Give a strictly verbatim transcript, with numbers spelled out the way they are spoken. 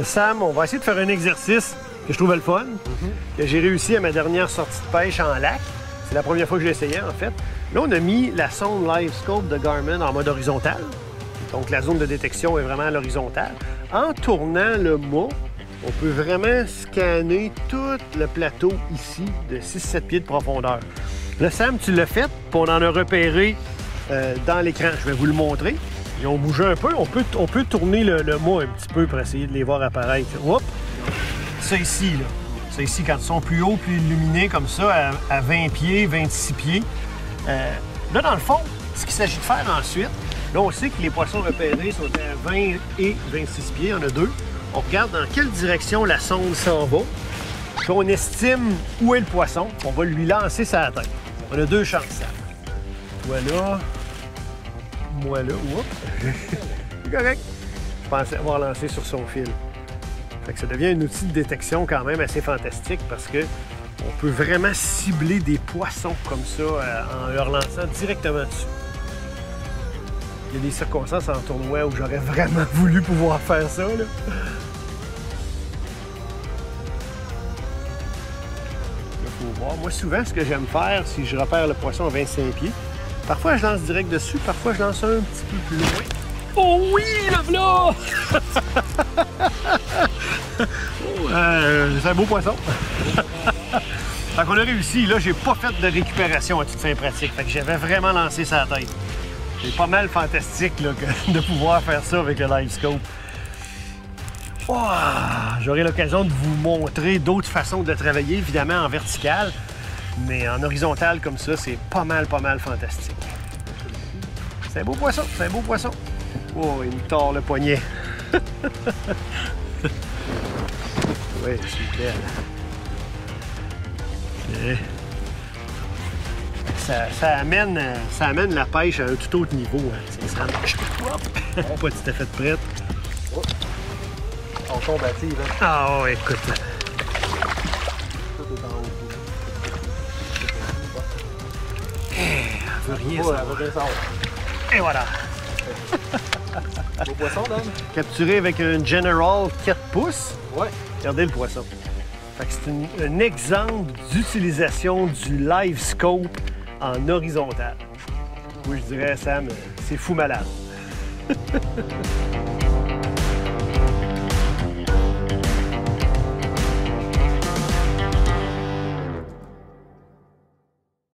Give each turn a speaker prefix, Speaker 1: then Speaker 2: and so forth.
Speaker 1: Sam, on va essayer de faire un exercice que je trouvais le fun, mm-hmm. que j'ai réussi à ma dernière sortie de pêche en lac. C'est la première fois que je l'essayais, en fait. Là, on a mis la sonde LiveScope de Garmin en mode horizontal. Donc, la zone de détection est vraiment à l'horizontale. En tournant le mât, on peut vraiment scanner tout le plateau ici de six sept pieds de profondeur. Là, Sam, tu l'as fait, puis on en a repéré euh, dans l'écran. Je vais vous le montrer. Ils ont bougé un peu. On peut, on peut tourner le, le mât un petit peu pour essayer de les voir apparaître. Hop! Ça ici, là. Ça ici, quand ils sont plus hauts, plus illuminés, comme ça, à, à vingt pieds, vingt-six pieds. Euh, là, dans le fond, ce qu'il s'agit de faire ensuite, là, on sait que les poissons repérés sont à vingt et vingt-six pieds. Il y en a deux. On regarde dans quelle direction la sonde s'en va. Puis on estime où est le poisson. On va lui lancer sa tête. On a deux chances, ça. Voilà. Moi là. Oups. C'est correct. Je pensais avoir lancé sur son fil. Fait que ça devient un outil de détection quand même assez fantastique parce que on peut vraiment cibler des poissons comme ça euh, en leur lançant directement dessus. Il y a des circonstances en tournoi où j'aurais vraiment voulu pouvoir faire ça, là. Il faut voir. Moi, souvent, ce que j'aime faire, si je repère le poisson à vingt-cinq pieds, parfois je lance direct dessus, parfois je lance un petit peu plus loin. Oh oui, le voilà! euh, c'est un beau poisson. Fait qu'on a réussi. Là, j'ai pas fait de récupération à toute fin pratique. Fait que j'avais vraiment lancé sa tête. C'est pas mal fantastique là, de pouvoir faire ça avec le LiveScope. Oh, j'aurai l'occasion de vous montrer d'autres façons de travailler, évidemment en vertical, mais en horizontal comme ça, c'est pas mal, pas mal fantastique. C'est un beau poisson, c'est un beau poisson. Oh, il me tord le poignet. Oui, s'il vous plaît. Okay. Ça, ça, amène, ça amène la pêche à un tout autre niveau. Hein. Ça rend... Pas de fait de prête.
Speaker 2: Oh. On tombe à tir, hein?
Speaker 1: Ah oh, écoute.
Speaker 2: Tout est en haut.
Speaker 1: Elle veut rien
Speaker 2: savoir.
Speaker 1: savoir.
Speaker 2: Elle veut rien savoir.
Speaker 1: Et voilà.
Speaker 2: Beau poisson, Dan?
Speaker 1: Capturé avec un General quatre pouces.
Speaker 2: Ouais.
Speaker 1: Regardez le poisson. Fait que c'est un exemple d'utilisation du LiveScope en horizontal. Moi, je dirais, Sam, c'est fou malade.